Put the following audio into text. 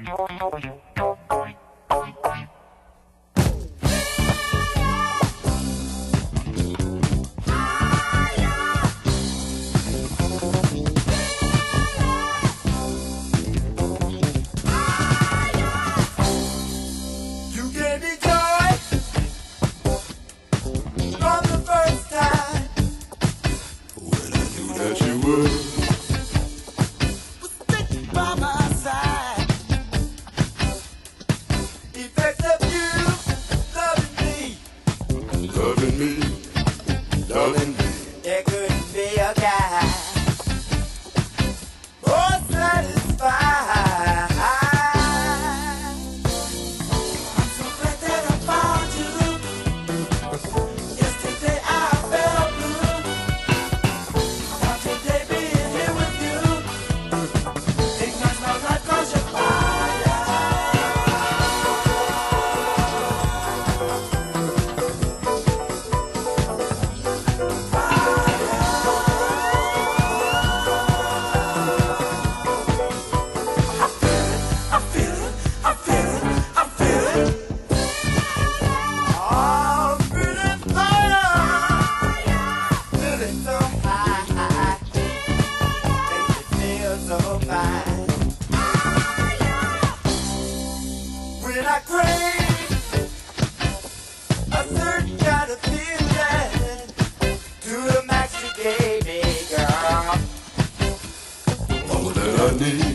There couldn't be a guy more satisfied. I'm so glad that I found you. Yesterday I felt blue. Now today being here with you, it makes my life cause you're when I crave a certain kind of feeling to the max you gave me, girl. All that I need.